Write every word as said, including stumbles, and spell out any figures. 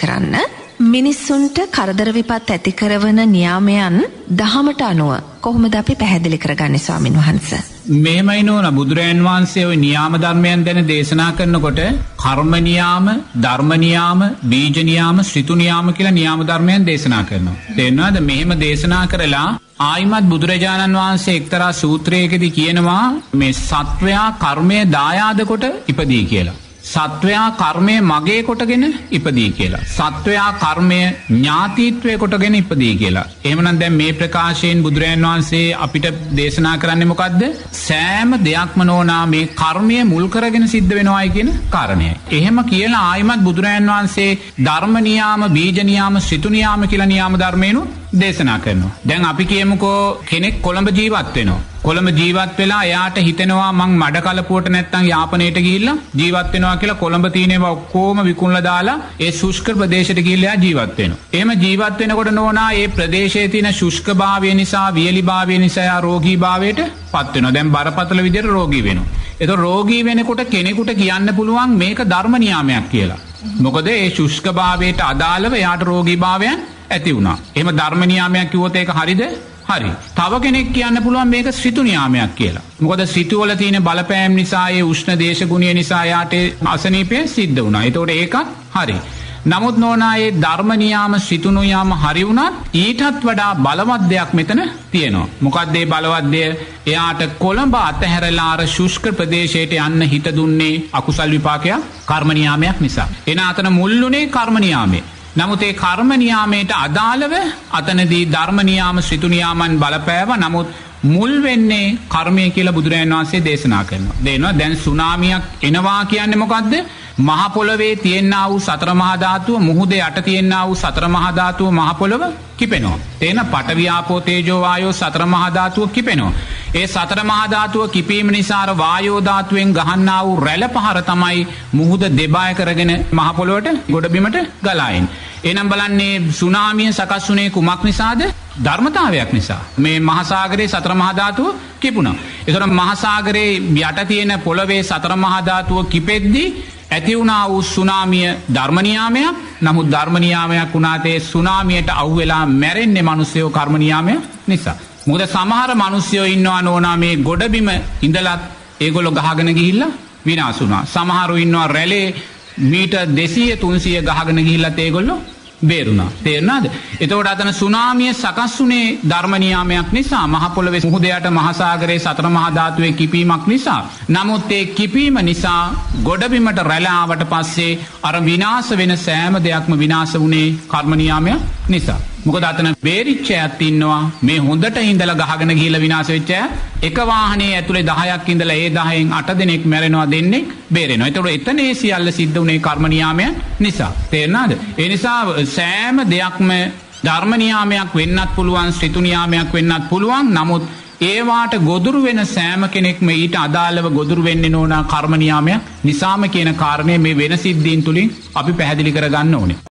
කරන්න. මිනිස්සුන්ට කරදර විපත් ඇති කරන නියාමයන් දහමට අනුව කොහොමද අපි පැහැදිලි කරගන්නේ ස්වාමින් වහන්සේ? මෙහෙමයි නෝන බුදුරයන් වහන්සේ ওই නියාම ධර්මයන් ගැන දේශනා කරනකොට කර්ම නියාම, ධර්ම නියාම, බීජ නියාම, ශ්‍රිතු නියාම කියලා නියාම ධර්මයන් දේශනා කරනවා. තේරෙනවද? මෙහෙම දේශනා කරලා ආයිමත් බුදුරජාණන් වහන්සේ එක්තරා සූත්‍රයකදී කියනවා මේ සත්වයා කර්මය දායාද කොට ඉපදී කියලා. සත්වයා කර්මය මගේ කොටගෙන ඉපදී කියලා. සත්වයා කර්මය ඥාතීත්වය කොටගෙන ඉපදී කියලා. එහෙමනම් දැන් මේ ප්‍රකාශයෙන් බුදුරජාණන් වහන්සේ අපිට දේශනා කරන්නේ මොකද්ද? සෑම දෙයක්ම නෝනා මේ කර්මය මුල් කරගෙන සිද්ධ වෙනවායි කියන කාරණයයි. එහෙම කියලා ආයිමත් බුදුරජාණන් වහන්සේ ධර්ම නියාම, බීජ නියාම, ශ්‍රිතු නියාම කියලා නියාම ධර්මේනු දේශනා කරනවා. දැන් අපි කියමුකෝ කෙනෙක් කොළඹ ජීවත් වෙනවා. කොළඹ ජීවත් වෙලා එයාට හිතෙනවා මං මඩ කලපුවට නැත්තම් යාපනයට ගිහිල්ලා ජීවත් වෙනවා කියලා කොළඹ තියෙනවා ඔක්කොම විකුණලා දාලා ඒ ශුෂ්ක ප්‍රදේශයට ගිහිල්ලා ජීවත් වෙනවා. එහෙම ජීවත් වෙනකොට නෝනා ඒ ප්‍රදේශයේ තියෙන ශුෂ්කභාවය නිසා, වියලිභාවය නිසා යා රෝගීභාවයට පත් වෙනවා. දැන් බරපතල විදිහට රෝගී වෙනවා. ඒතකොට රෝගී වෙනකොට කෙනෙකුට කියන්න පුළුවන් මේක ධර්ම නියාමයක් කියලා. මොකද ඒ ශුෂ්කභාවයට අදාළව එයාට රෝගීභාවයන් ඇති වුණා. එහෙම ධර්ම නියාමයක් කිව්වොත් ඒක හරිද? හරි. තව කෙනෙක් කියන්න පුළුවන් මේක ශ්‍රිතු නියාමයක් කියලා. මොකද ශ්‍රිතු වල තියෙන බලපෑම් නිසා, ඒ උෂ්ණ දේශගුණය නිසා යාට අසනීපය සිද්ධ වුණා. ඒතකොට ඒකත් හරි. නමුත් නෝනා ඒ ධර්ම නියාම, ශ්‍රිතු නියාම හරි වුණත් ඊටත් වඩා බලවත් දෙයක් මෙතන තියෙනවා. මොකක්ද ඒ බලවත් දෙය? එයාට කොළඹ අතහැරලා අර ශුෂ්ක ප්‍රදේශයට යන්න හිත දුන්නේ අකුසල් විපාකයක්, කර්ම නියාමයක් නිසා. එන අතන මුල්ුණේ කර්ම නියාමයේ. නමුත් ඒ කර්ම නියාමයට අදාළව අතනදී ධර්ම නියාම, ශ්‍රිතු නියාමන් බලපෑවා. නමුත් මුල් වෙන්නේ කර්මය කියලා බුදුරජාණන් වහන්සේ දේශනා කරනවා. දෙනවා දැන් සුනාමියක් එනවා කියන්නේ මොකද්ද? මහ පොළවේ තියෙනා වූ සතර මහා ධාතුව, මුහුදේ යට තියෙනා වූ සතර මහා ධාතුව මහ පොළව කිපෙනවා. තේන පඨවි ආපෝ තේජෝ වායෝ සතර මහා ධාතුව කිපෙනවා. ඒ සතර මහා ධාතුව කිපීම නිසා අර වායෝ ධාතුවෙන් ගහන්නා වූ රැළ පහර තමයි මුහුද දෙබාය කරගෙන මහ පොළොවට ගොඩබිමට ගලා එන්නේ. එනම් බලන්නේ සුනාමිය සකස් වුණේ කුමක් නිසාද? ධර්මතාවයක් නිසා. මේ මහසාගරයේ සතර මහා ධාතුව කිපුණා. ඒතර මහසාගරයේ යට තියෙන පොළවේ සතර මහා ධාතුව කිපෙද්දී ඇති වුණා වූ සුනාමිය ධර්ම නියාමයක්. නමුත් ධර්ම නියාමයක් වුණාට ඒ සුනාමියට අහු වෙලා මැරෙන්නේ මිනිස්සුયો කර්ම නියාමය නිසා. මොකද සමහර මිනිස්සුયો ඉන්නවා නෝනා මේ ගොඩබිම ඉඳලත් ඒගොල්ලෝ ගහගෙන ගිහිල්ලා විනාශ වුණා. සමහරු ඉන්නවා රැළේ මීටර් දෙසීය තුන්සීය ගහගෙන ගිහිල්ලත් ඒගොල්ලෝ බේරුණා. තේරුණාද? එතකොට අතන සුනාමිය සකස් වුණේ ධර්ම නියාමයක් නිසා, මහ පොළවේ මුහුදයට මහසාගරයේ සතර මහා ධාතුවේ කිපීමක් නිසා. නමුත් ඒ කිපීම නිසා ගොඩබිමට රැළ ආවට පස්සේ අර විනාශ වෙන සෑම දෙයක්ම විනාශ වුණේ කර්ම නියාමයක් නිසා. මොකද අතන බේරිච්ච ඇත් ඉන්නවා මේ හොඳට ඉඳලා ගහගෙන ගිහිල්ලා විනාශ වෙච්ච අය. එක වාහනේ ඇතුලේ දහයක් ඉඳලා ඒ දහයෙන් අට දෙනෙක් මැරෙනවා, දෙන්නෙක් බේරෙනවා. ඒතකොට එතන ඒ සියල්ල සිද්ධ වුණේ කර්ම නියාමය නිසා. තේරෙනවද? ඒ නිසා සෑම දෙයක්ම ධර්ම නියාමයක් වෙන්නත් පුළුවන්, ශ්‍රිතු නියාමයක් වෙන්නත් පුළුවන්. නමුත් ඒවාට ගොදුරු වෙන සෑම කෙනෙක්ම ඊට අදාළව ගොදුරු වෙන්නේ නෝනා කර්ම නියාමයක් නිසාම කියන කාරණය මේ වෙන සිද්ධීන් තුලින් අපි පැහැදිලි කරගන්න ඕනේ.